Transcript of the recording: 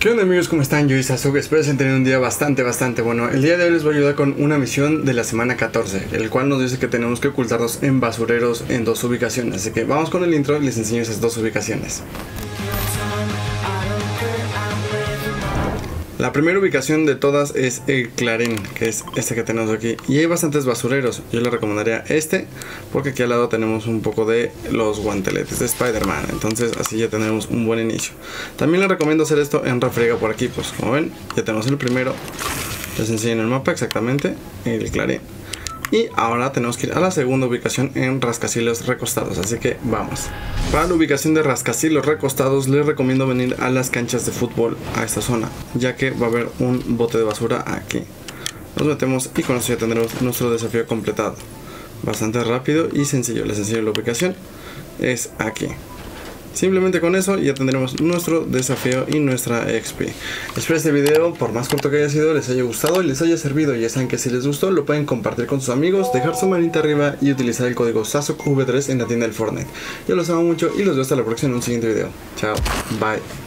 ¿Qué onda amigos? ¿Cómo están? Yo y Sasuke, espero que estén teniendo un día bastante bueno. El día de hoy les voy a ayudar con una misión de la semana 14, el cual nos dice que tenemos que ocultarnos en basureros en 2 ubicaciones. Así que vamos con el intro y les enseño esas 2 ubicaciones. La primera ubicación de todas es el Clarín, que es este que tenemos aquí. Y hay bastantes basureros. Yo les recomendaría este, porque aquí al lado tenemos un poco de los guanteletes de Spider-Man. Entonces así ya tenemos un buen inicio. También les recomiendo hacer esto en refriega por aquí. Pues como ven, ya tenemos el primero. Les enseño en el mapa exactamente el Clarín. Y ahora tenemos que ir a la segunda ubicación en rascacielos recostados, así que vamos. Para la ubicación de rascacielos recostados les recomiendo venir a las canchas de fútbol a esta zona, ya que va a haber un bote de basura aquí. Nos metemos y con eso ya tendremos nuestro desafío completado. Bastante rápido y sencillo. Les enseño la ubicación, es aquí. Simplemente con eso ya tendremos nuestro desafío y nuestra XP. Espero este video, por más corto que haya sido, les haya gustado y les haya servido. Ya saben que si les gustó lo pueden compartir con sus amigos, dejar su manita arriba y utilizar el código SASUKEV3 en la tienda del Fortnite. Yo los amo mucho y los veo hasta la próxima en un siguiente video. Chao, bye.